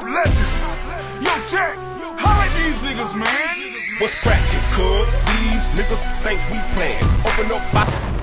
hip-hop legend. Yo, check, holla at these niggas, man. What's crackin', cuz? These niggas think we playin'. Open up